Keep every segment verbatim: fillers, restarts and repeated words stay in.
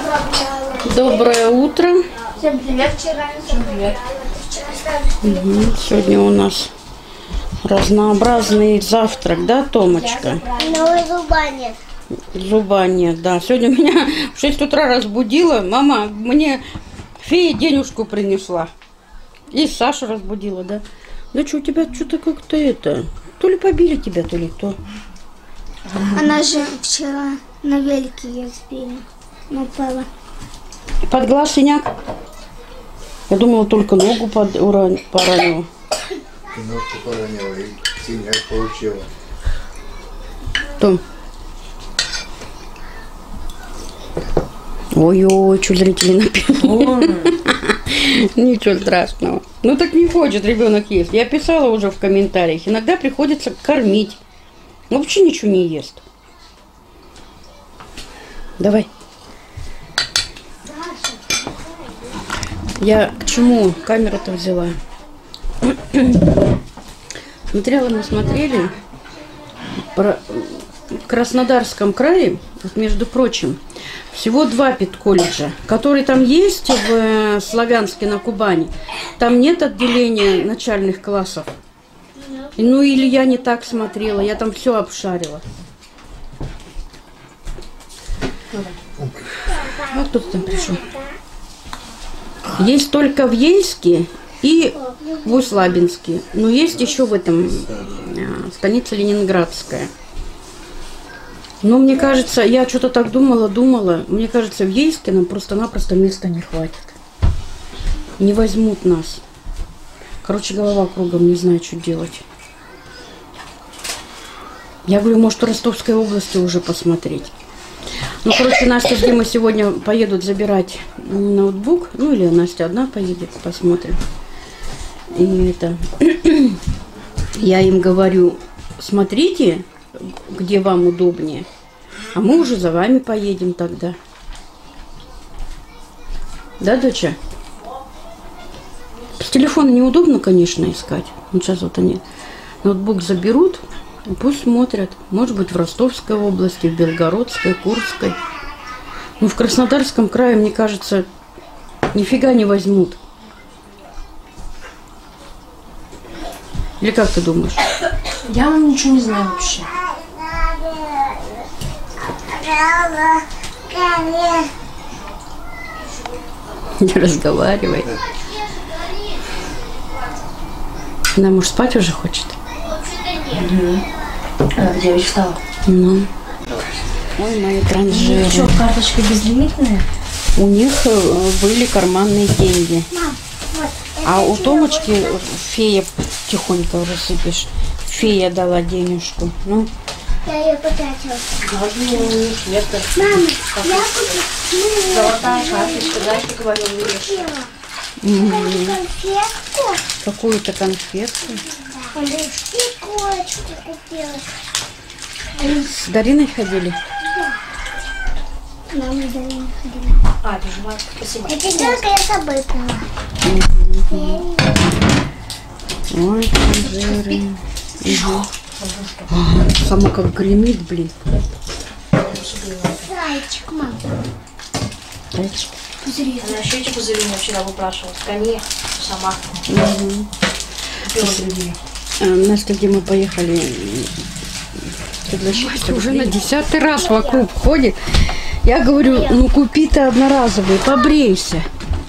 Доброе утро. Всем привет. Всем привет. Угу. Сегодня у нас разнообразный завтрак, да, Томочка? Но зуба нет. Зуба нет, да. Сегодня меня в шесть утра разбудила. Мама мне фея денежку принесла. И Сашу разбудила, да. Да что, у тебя что-то как-то это... То ли побили тебя, то ли то. Она же вчера на велике ее сбили. Напала. Под глаз синяк? Я думала, только ногу под... уран... поранила. Ты ногу поранила и синяк получила. Том. Ой-ой, что зрители написали. Ничего страшного. Ну так не хочет ребенок есть. Я писала уже в комментариях. Иногда приходится кормить. Вообще ничего не ест. Давай. Я к чему камеру-то взяла? Материалы мы смотрели про... в Краснодарском крае, вот, между прочим, всего два педколледжа, которые там есть в Славянске на Кубани. Там нет отделения начальных классов. Ну или я не так смотрела, я там все обшарила. А кто там пришел? Есть только в Ейске и в Услабинске. Но есть еще в этом станица Ленинградская. Но мне кажется, я что-то так думала, думала. Мне кажется, в Ейске нам просто-напросто места не хватит. Не возьмут нас. Короче, голова кругом, не знаю, что делать. Я говорю, может, в Ростовской области уже посмотреть. Ну, короче, Настя с Димой сегодня поедут забирать ноутбук. Ну, или Настя одна поедет, посмотрим. И это... Я им говорю, смотрите, где вам удобнее. А мы уже за вами поедем тогда. Да, доча? С телефона неудобно, конечно, искать. Вот сейчас вот они ноутбук заберут. Пусть смотрят. Может быть, в Ростовской области, в Белгородской, Курской. Ну, в Краснодарском крае, мне кажется, нифига не возьмут. Или как ты думаешь? Я вам ничего не знаю вообще. Не разговаривай. Она, может, спать уже хочет? Она где встала? Ну. Ой, мои транжиры. Ну, что, карточка безлимитная? У них были карманные деньги. А у Томочки фея, тихонько уже сыпешь, фея дала денежку. Ну. Я ее потратила. Нет, Мама, я купила. золотая карточка, да, я говорю, не Конфетку. Какую-то конфетку. И курочку купила. С Дариной ходили? Мама Дарина ходила. А, ты жива, спасибо. Это только я с собой брала. Ой, транжиры. Угу. Ага, сама как гремит, блин. Зайчик, мама. Зайчик. Пузыри. Она еще эти пузыри меня вчера выпрашивала. В коне, сама. Угу. А, Настя, где мы поехали? Настя уже на десятый раз вокруг ходит. Я говорю, ну купи-то одноразовый, побрейся.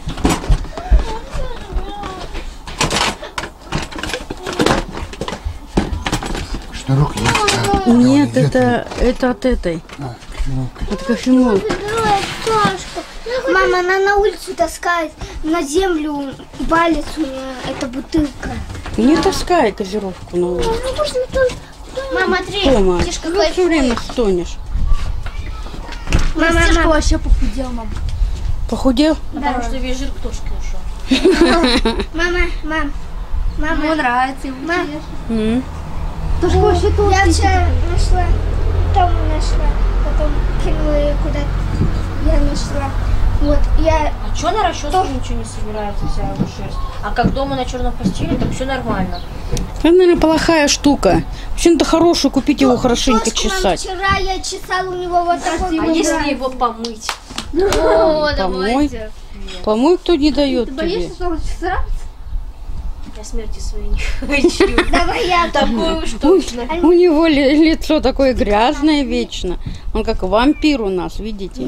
Шнурок есть? А, Нет, нет, это, это от этой. А, шнурок. От кофемолки. Мама, она на улицу таскает, на землю валит у нее эта бутылка. Не таскай газировку на улицу. Мама, смотри, Тома, видишь, ну какой все время стонешь. Мама, Стишка мама. вообще похудел, мам. Похудел? Потому что весь жир к тушке ушел. Мама, мам. Мама. Ему нравится, ему Мам. М. Тушка вообще Я вчера нашла, Тому нашла, потом кинула ее куда-то. Я нашла. Вот, я... А что на расческу ничего не собирается, вся его шерсть? А как дома на черном постели, так все нормально. Это, наверное, плохая штука. Вообще-то хорошую, купить его хорошенько Тошку, мам, чесать. вчера я чесала у него вот такой А вот если брат. его помыть? О, Помой. давайте. Помой кто не дает Ты тебе. боишься снова сраться? Я смерти своей не хочу. Давай я. Такое уж Ой, точно. у него ли- лицо такое грязное вечно. Он как вампир у нас, видите?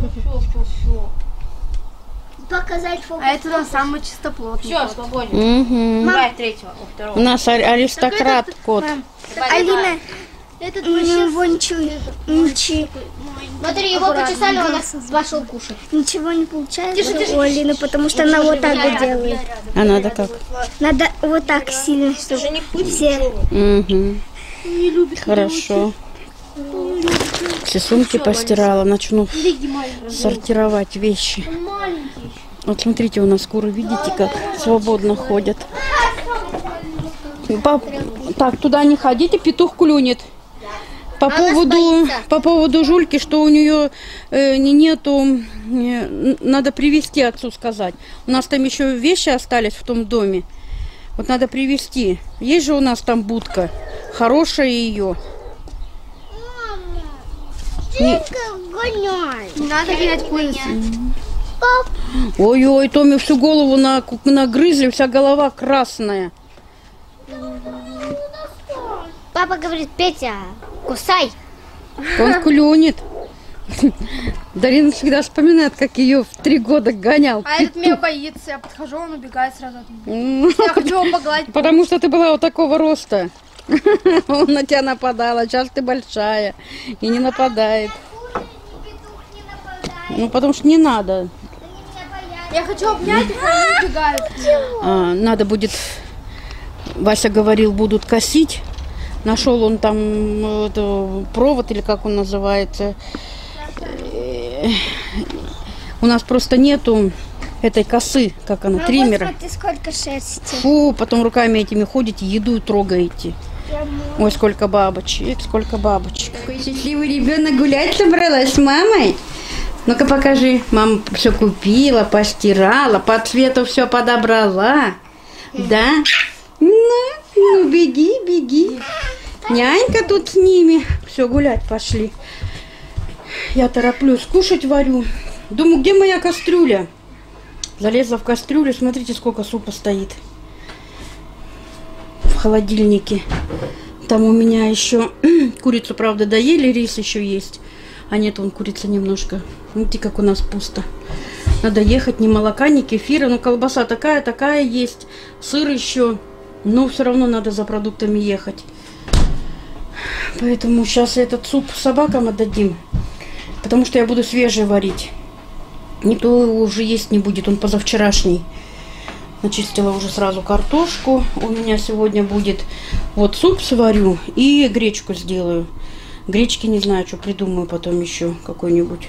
Показать фокус. А это на самый чистоплотный. Все, свободен. Угу. Давай третьего, у У второго. нас ар- аристократ кот. Давай, Алина, давай. этот вообще ничего, ничего, Смотри, его почесали, он нас пошел кушать. ничего не получается у Алины, потому что она вот так вот делает. А надо как? Надо вот так сильно, чтобы все. Угу. Хорошо. Все сумки постирала, начну сортировать вещи. Вот смотрите, у нас куры, видите, как свободно ходят. По- Так, туда не ходите, петух клюнет. По поводу, по поводу Жульки, что у нее э, не- нету, э, надо привезти отцу сказать. У нас там еще вещи остались в том доме. Вот надо привезти. Есть же у нас там будка. Хорошая ее. Не- Не надо гонять курицу. Ой-ой, Томе всю голову на- нагрызли, вся голова красная. Папа говорит, Петя, кусай. Он клюнет. Дарина всегда вспоминает, как ее в три года гонял. А этот меня боится, я подхожу, он убегает сразу от меня. М, Я хочу его погладить. Потому что ты была вот такого роста. Он на тебя нападал, а сейчас ты большая и не нападает. Ну, потому что не надо. Я хочу обнять их, а они убегают. А, надо будет, Вася говорил, будут косить. Нашел он там э, это, провод, или как он называется. Э, У нас просто нету этой косы, как она, триммера. Смотри, сколько шерсти. Фу, потом руками этими ходите, еду трогаете. Ой, сколько бабочек, сколько бабочек. Какой счастливый ребенок, гулять собралась с мамой. Ну-ка покажи. Мама все купила, постирала, по цвету все подобрала. Да? Ну, ну, беги, беги. Нянька тут с ними. Все, гулять пошли. Я тороплюсь, кушать варю. Думаю, где моя кастрюля? Залезла в кастрюлю, смотрите, сколько супа стоит в холодильнике. Там у меня еще курицу, правда, доели, рис еще есть. А нет, вон курица немножко. Видите, как у нас пусто. Надо ехать, ни молока, ни кефира. Ну, колбаса такая, такая есть. Сыр еще. Но все равно надо за продуктами ехать. Поэтому сейчас этот суп собакам отдадим. Потому что я буду свежий варить. Никто его уже есть не будет, он позавчерашний. Начистила уже сразу картошку. У меня сегодня будет вот суп сварю и гречку сделаю. Гречки не знаю, что придумаю потом еще какой-нибудь.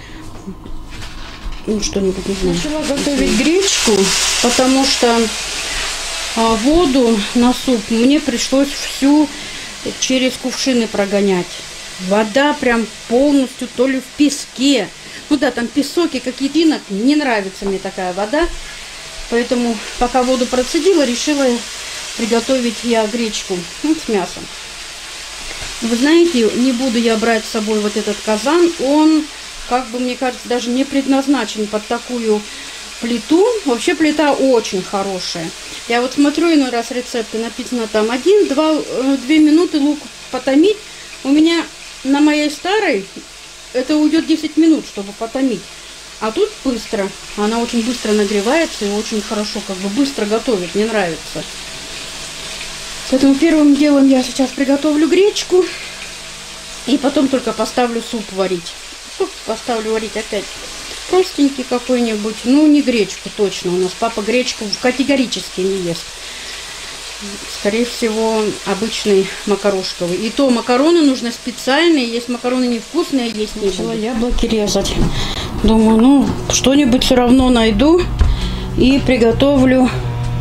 Ну, что-нибудь, не знаю. Начала готовить гречку, потому что а, воду на суп мне пришлось всю через кувшины прогонять. Вода прям полностью то ли в песке. Ну да, там песок и какие-то, не нравится мне такая вода. Поэтому пока воду процедила, решила приготовить я гречку, ну, с мясом. Вы знаете, не буду я брать с собой вот этот казан. Он, как бы, мне кажется, даже не предназначен под такую плиту. Вообще плита очень хорошая. Я вот смотрю иной раз рецепты, написано там один-две минуты лук потомить. У меня на моей старой это уйдет десять минут, чтобы потомить. А тут быстро. Она очень быстро нагревается и очень хорошо, как бы быстро готовит. Мне нравится. Поэтому первым делом я сейчас приготовлю гречку. И потом только поставлю суп варить. Суп поставлю варить опять простенький какой-нибудь. Ну, не гречку точно. У нас папа гречку категорически не ест. Скорее всего, обычный макарошковый. И то макароны нужно специальные. Есть макароны невкусные, есть не было. Яблоки резать. Думаю, ну, что-нибудь все равно найду. И приготовлю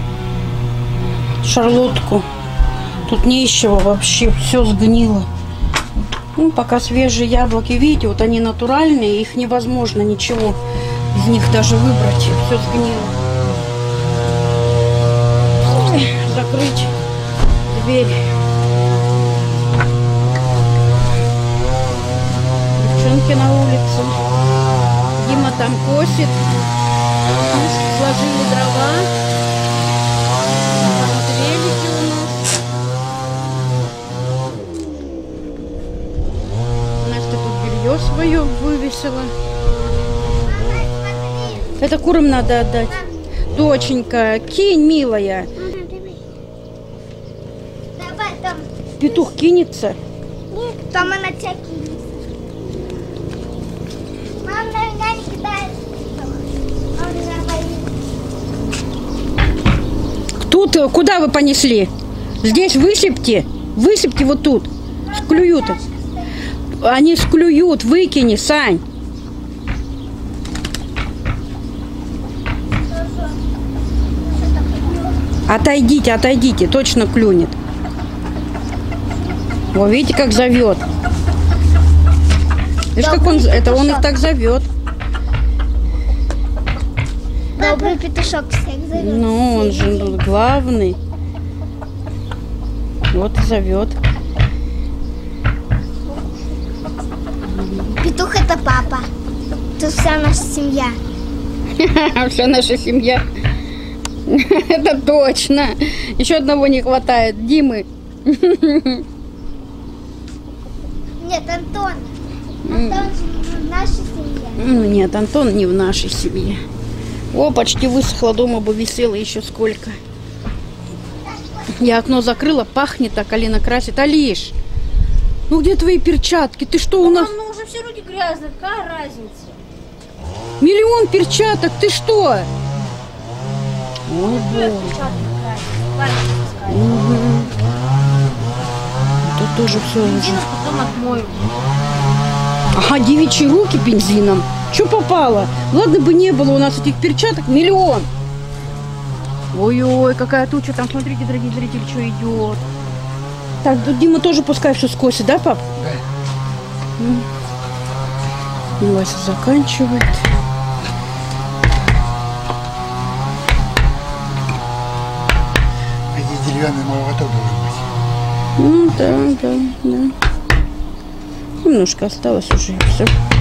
шарлотку. Тут не из чего вообще, все сгнило. Ну, пока свежие яблоки, видите, вот они натуральные, их невозможно ничего из них даже выбрать. Все сгнило. Ой, закрыть дверь. Девчонки на улице. Дима там косит. Сложили дрова. Там вот велики у нас. Настя тут белье свое вывесила. Это курам надо отдать. Доченька, кинь, милая. Давай, там. Петух кинется. Нет, там она тебя кинет. Мам, наверное, не кидает. Он уже боится. Тут, куда вы понесли? Здесь высыпьте. Высыпьте вот тут. Склюют. Они склюют, выкини, Сань. Отойдите, отойдите, точно клюнет. О, видите, как зовет. Видишь, как он, это он их так зовет. Добрый петушок всех зовет. Ну, он же главный. Вот и зовет. Петух это папа. Тут вся наша семья. Вся наша семья. Это точно. Еще одного не хватает. Димы. Нет, Антон. Антон же в нашей семье. Ну, нет, Антон не в нашей семье. О, почти высохло, дома бы висело еще сколько. Я окно закрыла, пахнет так, Алина красит. Алиш, ну где твои перчатки? Ты что у нас? Ну уже все руки грязные, какая разница? Миллион перчаток, ты что? Ой, боже. Угу. Тут тоже все уже. Бензином потом отмою. Ага, девичьи руки бензином. Что попало? Ладно бы не было у нас этих перчаток, миллион. Ой-ой, какая туча там, смотрите, дорогие зрители, что идет. Так, тут Дима тоже пускай все скосит, да, пап? Да. Вася заканчивает. Эти деревянные молоток должен быть. Ну да, да, да. Немножко осталось уже, и все.